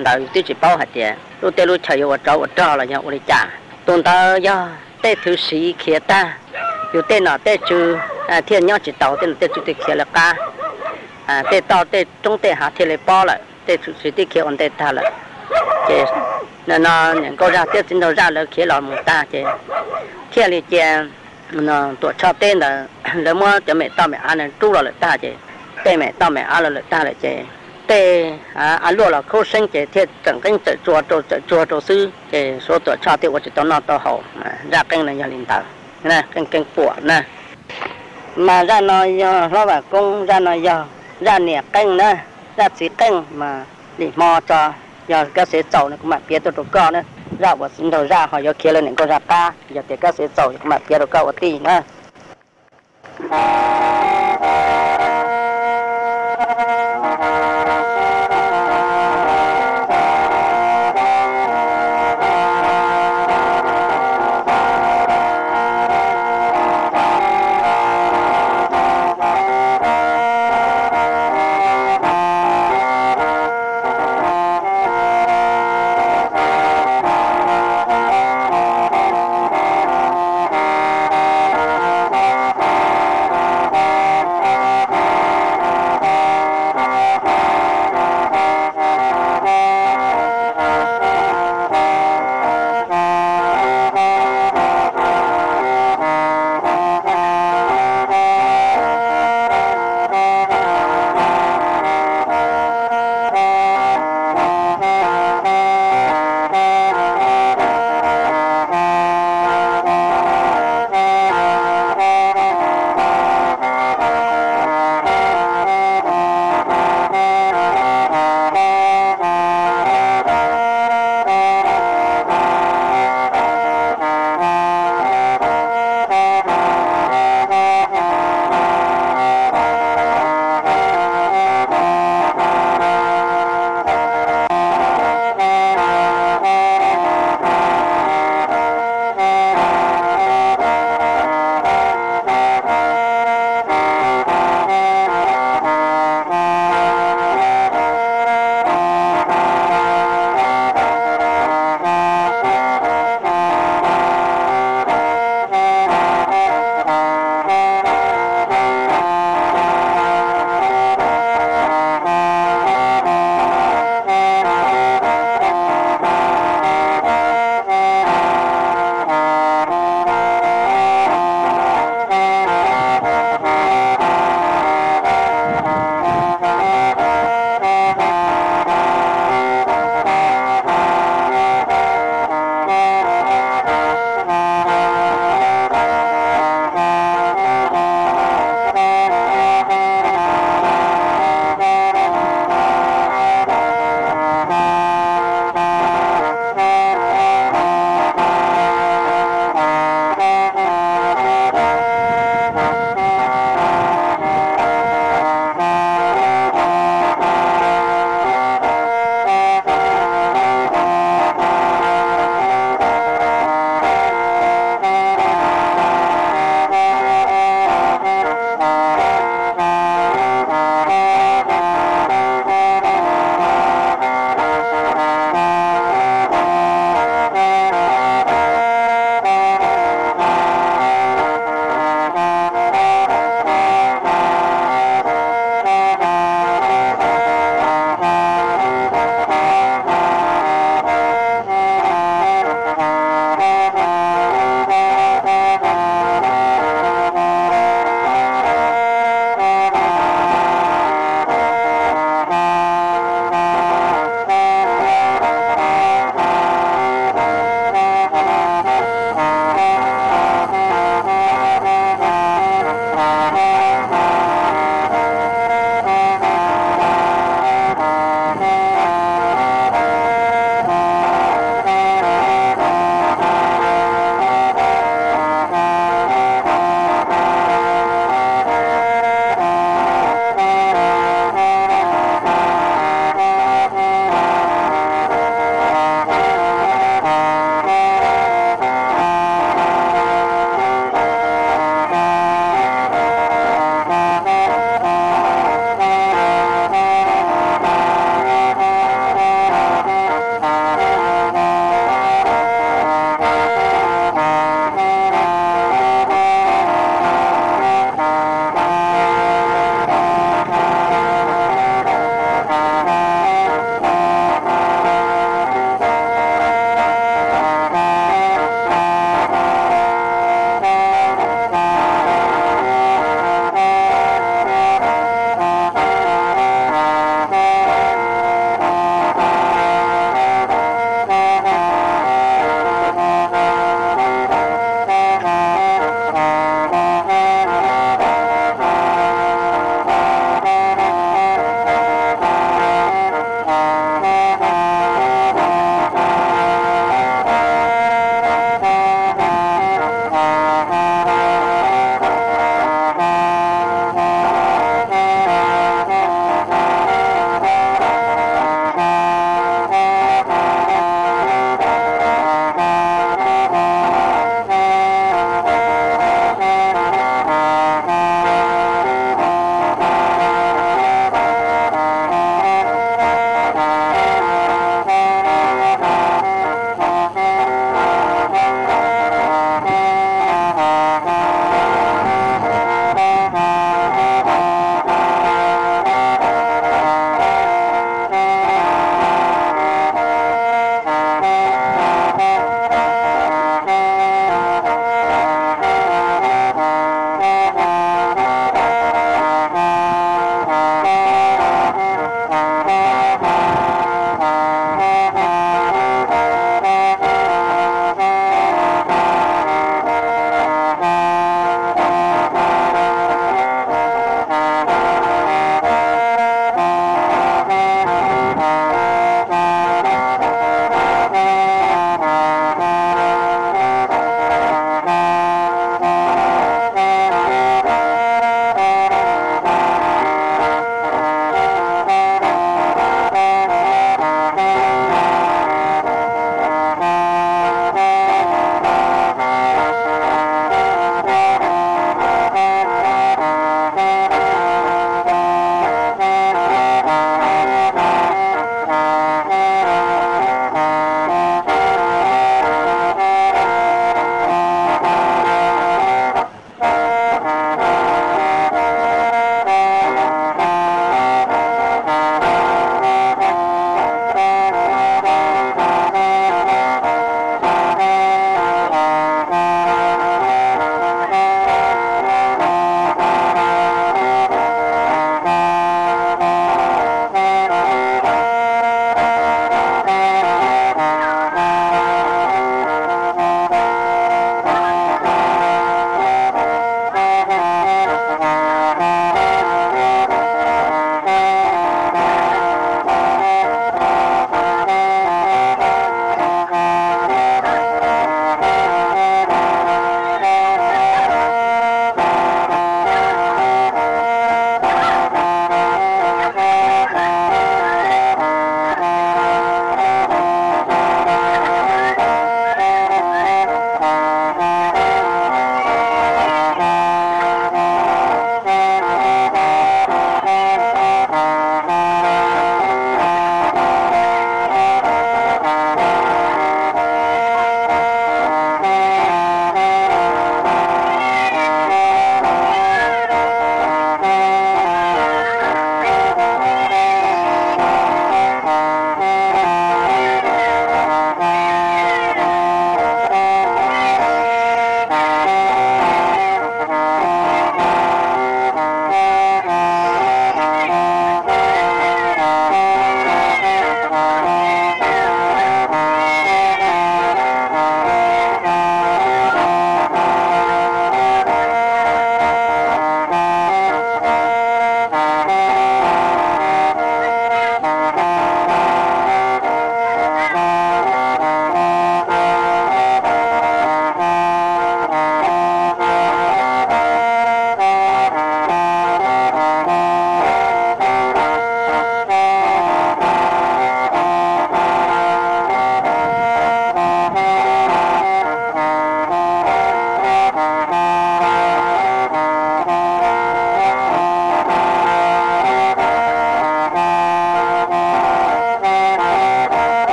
đợi tiêu chỉ bao hạt tiền lúc tê lúc chơi ở trò là nhau ở đây trả tuần ta do tê thứ sĩ kia taอยู่เต้นเต้จือเที่ยนย่อจิตเต่าเต้นเต้จุดที่เขียนละกาเต้ต่อเต้จงเต้หาเทเลป้อละเต้จุดที่เขียนเต้ท่าละเจนั่นอย่างก็จะเต้จินเราจะเลยเขียนหล่อหมูตาเจเขียนเลยเจนั่นตัวชอบเต้นละแล้วเมื่อจะไม่ต่อไม่อ่านตู้เราเลยตาเจเต้ไม่ต่อไม่อ่านเราเลยตาเลยเจเต้ลัวเราเขาเส้นเจเที่ยจังกันจะจัวซื้อเจส่วนตัวชอบเต้ว่าจะต้องนอนตัวเขารักกันเลยยาลินตาnè canh của nè mà ra nói nó bảo công ra nói ra nè canh nè ra xí canh mà để mò cho giờ các sẽ chậu này cũng mặc phía tôi con nữa ra vào xin đầu ra họ giờ kia lên này có ra ca giờ thì các sẽ chậu cũng mặc phía tôi con tí nè